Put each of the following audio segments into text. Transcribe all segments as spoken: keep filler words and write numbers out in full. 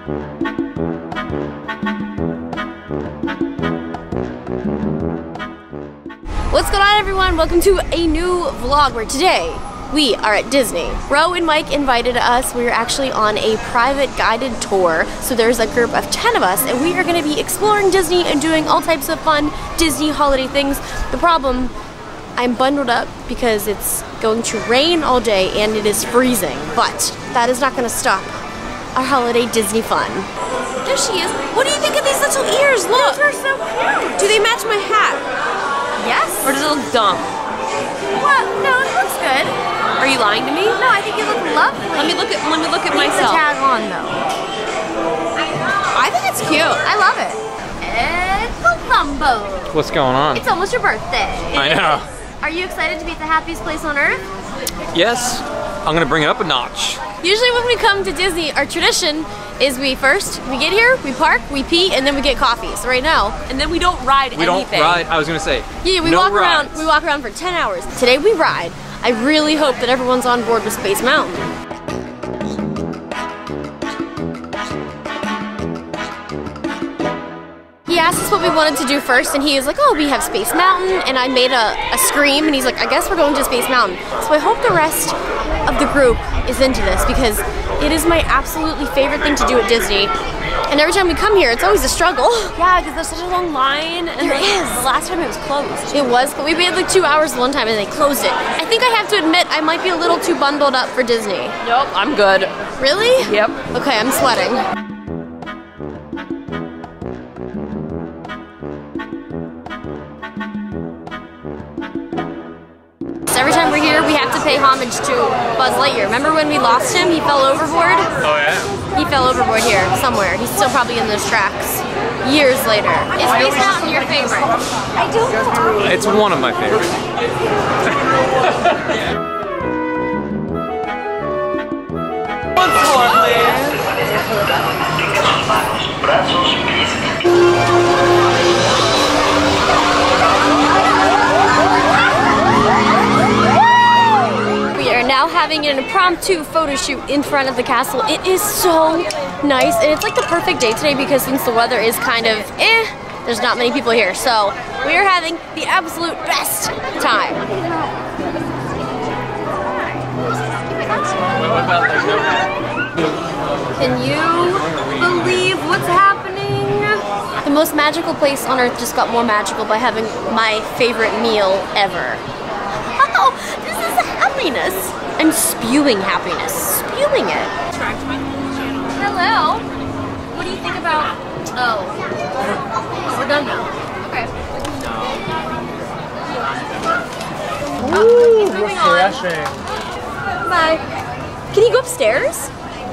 What's going on, everyone? Welcome to a new vlog where today we are at Disney. Ro and Mike invited us. We're actually on a private guided tour. So there's a group of ten of us and we are gonna be exploring Disney and doing all types of fun Disney holiday things. The problem, I'm bundled up because it's going to rain all day and it is freezing. But that is not gonna stop our holiday Disney fun. There she is. What do you think of these little ears? Look. These are so cute. Do they match my hat? Yes? Or does it look dumb? What? No, it looks good. Are you lying to me? No, I think you look lovely. Let me look at let me look at myself. The tag on though. I think it's cute. I love it. It's Columbo. What's going on? It's almost your birthday. I know. Are you excited to be at the happiest place on earth? Yes. I'm gonna bring it up a notch. Usually when we come to Disney, our tradition is we first, we get here, we park, we pee, and then we get coffee. So right now, and then we don't ride we anything. We don't ride, I was gonna say. Yeah, we no walk rides. around, we walk around for ten hours. Today we ride. I really hope that everyone's on board with Space Mountain. He asked us what we wanted to do first, and he was like, oh, we have Space Mountain, and I made a, a scream, and he's like, I guess we're going to Space Mountain. So I hope the rest of the group is into this, because it is my absolutely favorite thing to do at Disney. And every time we come here, it's always a struggle. Yeah, because there's such a long line. And there like, is. The last time it was closed. It was, but we waited like two hours one time and they closed it. I think I have to admit, I might be a little too bundled up for Disney. Nope, I'm good. Really? Yep. Okay, I'm sweating. Every time we're here, we have to pay homage to Buzz Lightyear. Remember when we lost him? He fell overboard? Oh yeah? He fell overboard here, somewhere. He's still probably in those tracks. Years later. Is Space Mountain your favorite? I don't know. It's one of my favorites. Now having an impromptu photo shoot in front of the castle. It is so nice, and it's like the perfect day today because since the weather is kind of eh, there's not many people here. So we are having the absolute best time. Can you believe what's happening? The most magical place on earth just got more magical by having my favorite meal ever. Oh, this is happiness. I'm spewing happiness. Spewing it. Hello. What do you think about... Oh. Oh, we're done now. Okay. Ooh, oh, refreshing. Bye. Can you go upstairs?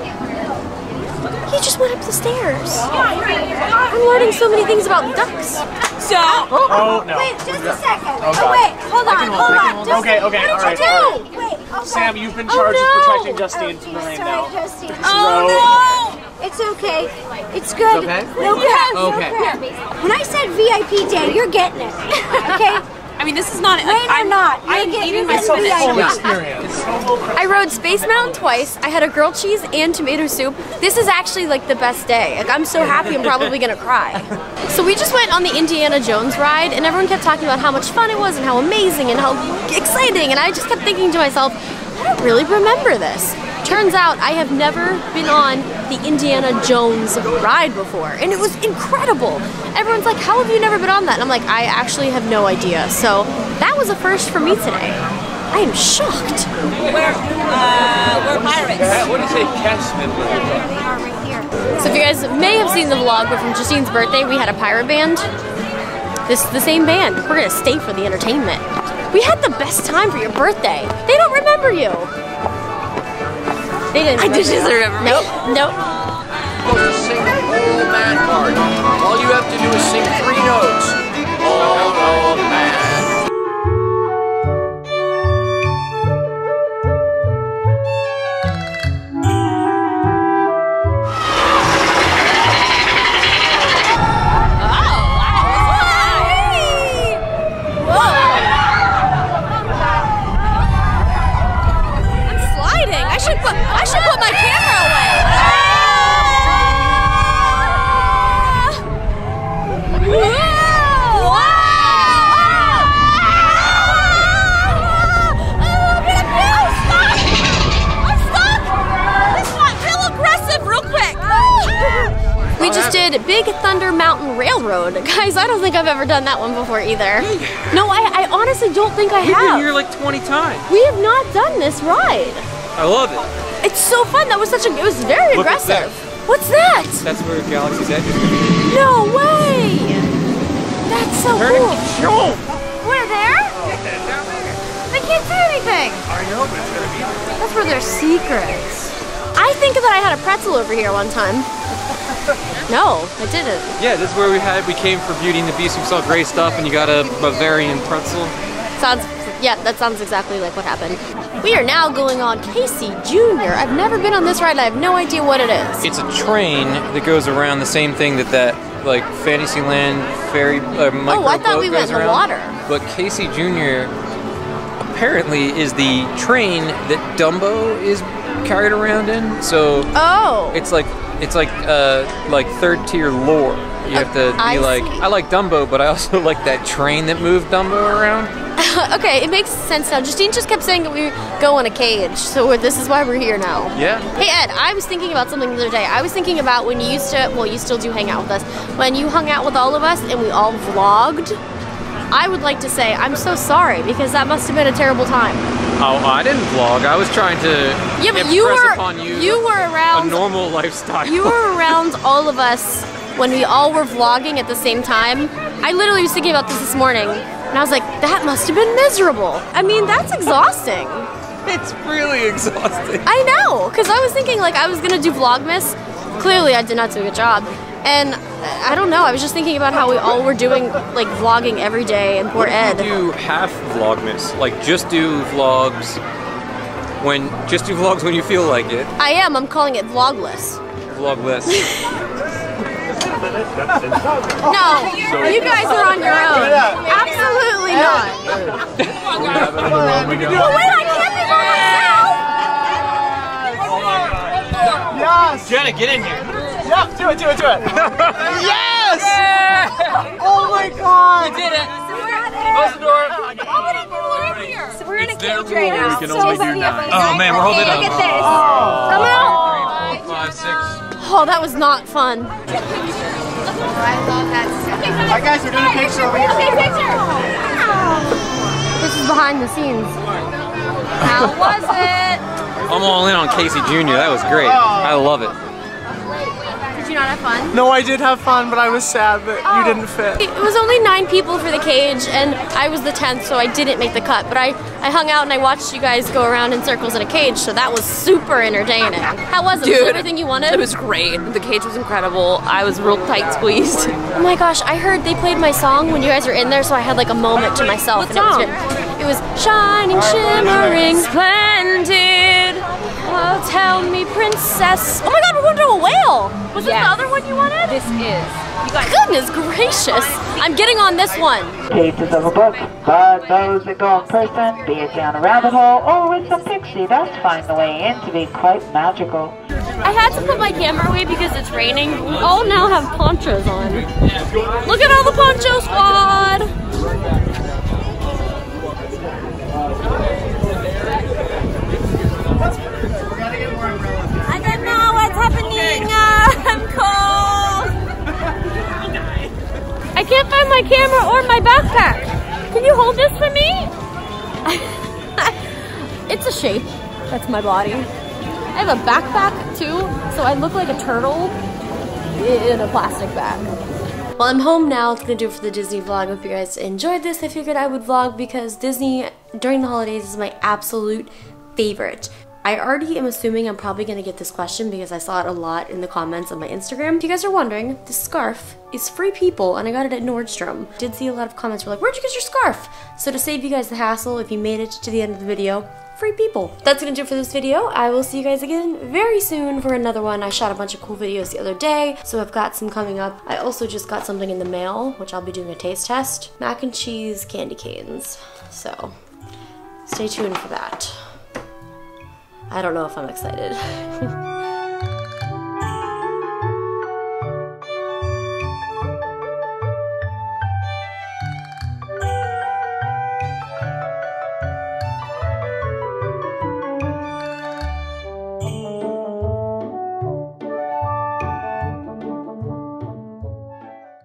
He just went up the stairs. I'm learning so many things about ducks. So, oh, oh no. Wait, just a second. Oh, oh wait, hold on, hold, hold on. Just, okay, okay, what all right. did you do? Wait, okay. Sam, you've been charged oh, no. with protecting Justine oh, from the rain sorry, now. Justine. Oh no! It's okay. It's good. Okay? No crap. Okay. No crap. When I said V I P day, you're getting it. Okay? I mean, this is not. Rain I'm or not, you're I'm getting eating my it. It's a spinach. full experience. I rode Space Mountain twice. I had a grilled cheese and tomato soup. This is actually like the best day. Like, I'm so happy I'm probably gonna cry. So we just went on the Indiana Jones ride and everyone kept talking about how much fun it was and how amazing and how exciting, and I just kept thinking to myself, I don't really remember this. Turns out I have never been on the Indiana Jones ride before, and it was incredible. Everyone's like, how have you never been on that? And I'm like, I actually have no idea. So that was a first for me today. I am shocked. We're, uh, we're pirates. What do you say, Cashman? So if you guys may have seen the vlog, but from Justine's birthday, we had a pirate band. This is the same band. We're gonna stay for the entertainment. We had the best time for your birthday. They don't remember you. They didn't. I just remember me. Nope, nope. Supposed to sing Old Man part. All you have to do is sing three notes. Old, old man. I should put my camera away. just did Big Thunder Mountain Railroad. Guys, I don't think I've ever done that one before either. No, I, I honestly don't think I We've have. been here like twenty times. We have not done this ride. I love it. It's so fun. That was such a, it was very Look at aggressive. What's that? That's where Galaxy's Edge is going to be. No way. That's so cool. Show! We're there? They can't see anything. I know, but it's gonna be. That's where there's secrets. I think that I had a pretzel over here one time. No, I didn't. Yeah, this is where we had, we came for Beauty and the Beast, we saw great stuff, and you got a Bavarian pretzel. Sounds, yeah, that sounds exactly like what happened. We are now going on Casey Junior I've never been on this ride, and I have no idea what it is. It's a train that goes around the same thing that that, like, Fantasyland ferry, uh, micro Oh, I thought boat we went goes in the around. water. But Casey Junior apparently is the train that Dumbo is carried around in, so Oh. it's like, it's like, uh, like third tier lore. You have to be I like, see. I like Dumbo, but I also like that train that moved Dumbo around. Okay, it makes sense now. Justine just kept saying that we go in a cage, so we're, this is why we're here now. Yeah. Hey Ed, I was thinking about something the other day. I was thinking about when you used to, well, you still do hang out with us, when you hung out with all of us and we all vlogged. I would like to say I'm so sorry because that must have been a terrible time. Oh, I didn't vlog. I was trying to Yeah, but impress you were upon you, you were a around normal lifestyle. you were around all of us when we all were vlogging at the same time. I literally was thinking about this this morning, and I was like, that must have been miserable. I mean, that's exhausting. It's really exhausting. I know, because I was thinking like I was gonna do Vlogmas. Clearly, I did not do a good job. And I don't know, I was just thinking about how we all were doing like vlogging every day, and poor Ed. Do half Vlogmas, like just do vlogs when just do vlogs when you feel like it. I am. I'm calling it Vlogless. Vlogless. No, you guys are on your own. Absolutely not. Oh wait, I can't be by myself. Yes! Jenna, get in here. Yeah, do it, do it, do it. Yes! Oh my god! Did it. Close the door. So we're in a cage right now. can So only do many of nine. us. Oh, man, we're holding Hey, up. Look at this. Come out. Three, four, five, six. Oh, that was not fun. Alright guys, we're doing a picture over here. Okay, picture. This is behind the scenes. How was it? I'm all in on Casey Junior That was great. I love it. Did you not have fun? No, I did have fun, but I was sad that you didn't fit. It was only nine people for the cage, and I was the tenth, so I didn't make the cut. But I, I hung out and I watched you guys go around in circles in a cage, so that was super entertaining. How was it? Was it Dude, everything you wanted? It was great. The cage was incredible. I was real tight squeezed. Oh my gosh, I heard they played my song when you guys were in there, so I had like a moment to myself. What and song? It was, good. It was shining, shimmering, splendid. Oh, tell me, princess. Oh my god, we're going to a whale. Was this Yes. the other one you wanted? This is. You guys. Goodness gracious. I'm getting on this one. Pages of a book, but those that go in person, be it down a rabbit hole or with some pixie dust, find the way in to be quite magical. I had to put my camera away because it's raining. We all now have ponchos on. Look at all the poncho squad. I don't know what's happening. Uh, I'm cold. I can't find my camera or my backpack. Can you hold this for me? It's a shape. That's my body. I have a backpack too, so I look like a turtle in a plastic bag. Well, I'm home now. That's gonna do it for the Disney vlog. Hope you guys enjoyed this. I figured I would vlog because Disney during the holidays is my absolute favorite. I already am assuming I'm probably gonna get this question because I saw it a lot in the comments on my Instagram. If you guys are wondering, this scarf is Free People and I got it at Nordstrom. Did see a lot of comments were like, where'd you get your scarf? So to save you guys the hassle, if you made it to the end of the video, Free People. That's gonna do it for this video. I will see you guys again very soon for another one. I shot a bunch of cool videos the other day, so I've got some coming up. I also just got something in the mail, which I'll be doing a taste test. Mac and cheese candy canes. So stay tuned for that. I don't know if I'm excited.